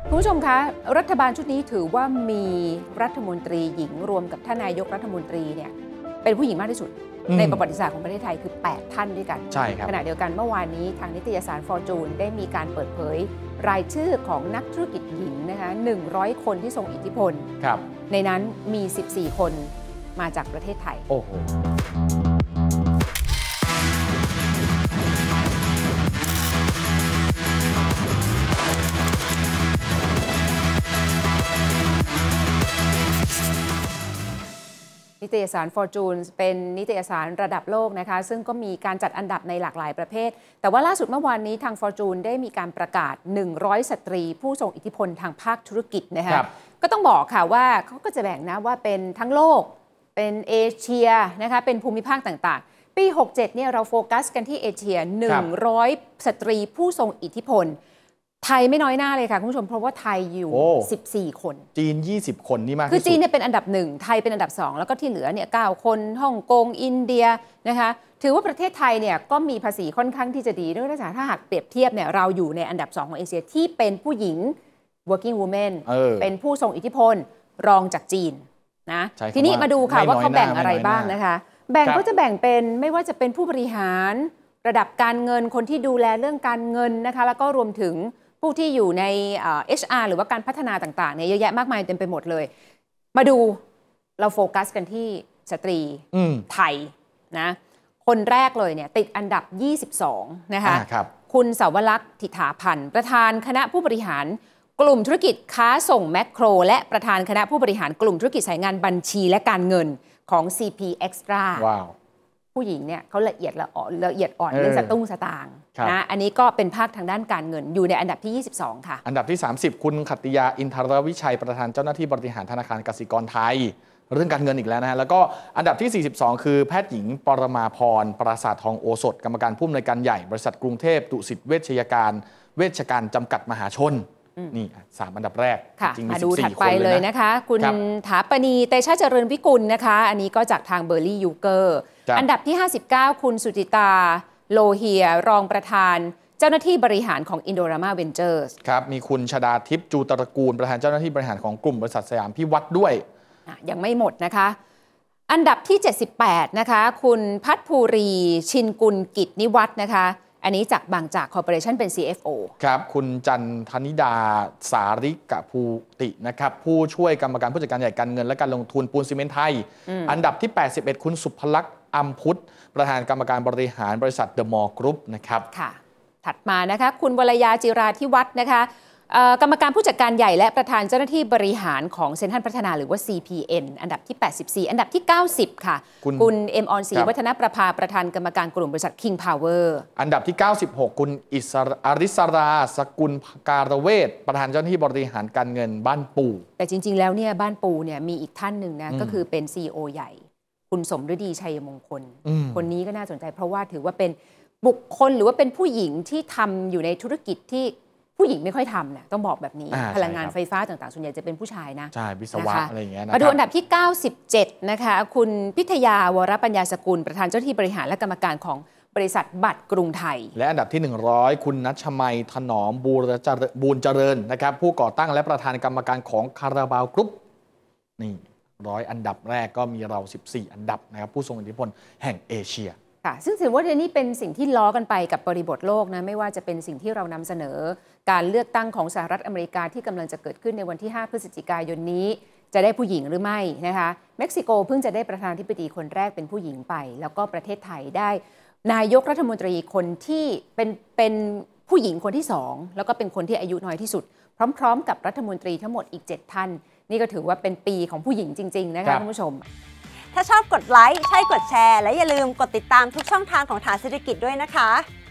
คุณผู้ชมคะรัฐบาลชุดนี้ถือว่ามีรัฐมนตรีหญิงรวมกับท่านนายกรัฐมนตรีเนี่ยเป็นผู้หญิงมากที่สุดในประวัติศาสตร์ของประเทศไทยคือ8ท่านด้วยกันใช่ครับขณะเดียวกันเมื่อวานนี้ทางนิตยสารฟอร์จูนได้มีการเปิดเผยรายชื่อของนักธุรกิจหญิงนะคะ100 คนที่ทรงอิทธิพลครับในนั้นมี14 คนมาจากประเทศไทยโอ้โหนิตยสาร Fortune เป็นนิตยสารระดับโลกนะคะซึ่งก็มีการจัดอันดับในหลากหลายประเภทแต่ว่าล่าสุดเมื่อวานนี้ทาง Fortune ได้มีการประกาศ100 สตรีผู้ทรงอิทธิพลทางภาคธุรกิจนะคะก็ต้องบอกค่ะว่าเขาก็จะแบ่งนะว่าเป็นทั้งโลกเป็นเอเชียนะคะเป็นภูมิภาคต่างๆปี67เนี่ยเราโฟกัสกันที่เอเชีย100 สตรีผู้ทรงอิทธิพลไทยไม่น้อยหน้าเลยค่ะคุณผู้ชมเพราะว่าไทยอยู่14 คนจีน20 คนนี่มากคือจีนเนี่ยเป็นอันดับ1ไทยเป็นอันดับ2แล้วก็ที่เหลือเนี่ย9 คนฮ่องกงอินเดียนะคะถือว่าประเทศไทยเนี่ยก็มีภาษีค่อนข้างที่จะดีด้วยนะถ้าหากเปรียบเทียบเนี่ยเราอยู่ในอันดับ2ของเอเชียที่เป็นผู้หญิง working woman เป็นผู้ทรงอิทธิพลรองจากจีนนะทีนี้มาดูค่ะว่าเขาแบ่งอะไรบ้างนะคะแบ่งก็จะแบ่งเป็นไม่ว่าจะเป็นผู้บริหารระดับการเงินคนที่ดูแลเรื่องการเงินนะคะแล้วก็รวมถึงผู้ที่อยู่ใน HR หรือว่าการพัฒนาต่างๆเนี่ยเยอะแยะมากมายเต็มไปหมดเลยมาดูเราโฟกัสกันที่สตรีไทยนะคนแรกเลยเนี่ยติดอันดับ22นะคะคุณสาวลักษณ์ธิฐาพันธ์ประธานคณะผู้บริหารกลุ่มธุรกิจค้าส่งแมคโครและประธานคณะผู้บริหารกลุ่มธุรกิจสายงานบัญชีและการเงินของ CP Extra ว้าวผู้หญิงเนี่ยเขาละเอียดอ่อนเรื่องสตุ้งสตางค์นะอันนี้ก็เป็นภาคทางด้านการเงินอยู่ในอันดับที่22ค่ะอันดับที่30คุณขัตติยาอินทรวิชัยประธานเจ้าหน้าที่บริหารธนาคารกสิกรไทยเรื่องการเงินอีกแล้วนะฮะแล้วก็อันดับที่42คือแพทย์หญิงปรมาพรปราสาททองโอสถกรรมการผู้อำนวยการใหญ่บริษัทกรุงเทพดุสิตเวชการจำกัดมหาชนนี่3อันดับแรกจริงๆมาดูถัดไปเลยนะคะคุณถาปณีเตชะเจริญวิกุลนะคะอันนี้ก็จากทางเบอร์ลี่ยูเกอร์อันดับที่59คุณสุจิตาโลเฮียรองประธานเจ้าหน้าที่บริหารของ Indorama Ventures ครับมีคุณชดาทิพย์จูตระกูลประธานเจ้าหน้าที่บริหารของกลุ่มบริษัทสยามพิวัตรด้วยยังไม่หมดนะคะอันดับที่78นะคะคุณพัฒภูรีชินกุลกิจนิวัฒน์นะคะอันนี้จากบางจากคอร์ปอเรชั่นเป็น CFO ครับคุณจันทนิดาสาริกะภูตินะครับผู้ช่วยกรรมการผู้จัดการใหญ่การเงินและการลงทุนปูนซีเมนต์ไทยอันดับที่81คุณสุภลักษณ์อัมพุทธประธานกรรมการบริหารบริษัทเดอะมอลล์กรุ๊ปนะครับค่ะถัดมานะคะคุณวรยาจิราธิวัฒน์นะคะกรรมการผู้จัดการใหญ่และประธานเจ้าหน้าที่บริหารของเซ็นทรัลพัฒนาหรือว่า CPN อันดับที่84อันดับที่90ค่ะคุณเอ็มออนศรีวัฒนประภาประธานกรรมการกลุ่มบริษัท King Power อันดับที่96คุณอริสราสกุลการเวชประธานเจ้าหน้าที่บริหารการเงินบ้านปูแต่จริงๆแล้วเนี่ยบ้านปูเนี่ยมีอีกท่านหนึ่งนะก็คือเป็น CEO ใหญ่คุณสมฤดีชัยมงคลคนนี้ก็น่าสนใจเพราะว่าถือว่าเป็นบุคคลหรือว่าเป็นผู้หญิงที่ทำอยู่ในธุรกิจที่ผู้หญิงไม่ค่อยทำนะต้องบอกแบบนี้พลังงานไฟฟ้าต่างๆส่วนใหญ่จะเป็นผู้ชายนะใช่วิศวะอะไรอย่างเงี้ยมาดูอันดับที่97นะคะคุณพิทยาวรปัญญาสกุลประธานเจ้าหน้าที่บริหารและกรรมการของบริษัทบัตรกรุงไทยและอันดับที่100คุณณัชมัยถนอมบูรเจริญนะครับผู้ก่อตั้งและประธานกรรมการของคาราบาวกรุ๊ปนี่100อันดับแรกก็มีเรา14อันดับนะครับผู้ทรงอิทธิพลแห่งเอเชียซึ่งถือว่านี่เป็นสิ่งที่ล้อกันไปกับบริบทโลกนะไม่ว่าจะเป็นสิ่งที่เรานำเสนอการเลือกตั้งของสหรัฐอเมริกาที่กำลังจะเกิดขึ้นในวันที่5พฤศจิกายนนี้จะได้ผู้หญิงหรือไม่นะคะเม็กซิโกเพิ่งจะได้ประธานาธิบดีคนแรกเป็นผู้หญิงไปแล้วก็ประเทศไทยได้นายกรัฐมนตรีคนที่เป็นผู้หญิงคนที่2แล้วก็เป็นคนที่อายุน้อยที่สุดพร้อมๆกับรัฐมนตรีทั้งหมดอีก7ท่านนี่ก็ถือว่าเป็นปีของผู้หญิงจริงๆนะคะคุณผู้ชมถ้าชอบกดไลค์ใช่กดแชร์และอย่าลืมกดติดตามทุกช่องทางของฐานเศรษฐกิจด้วยนะคะ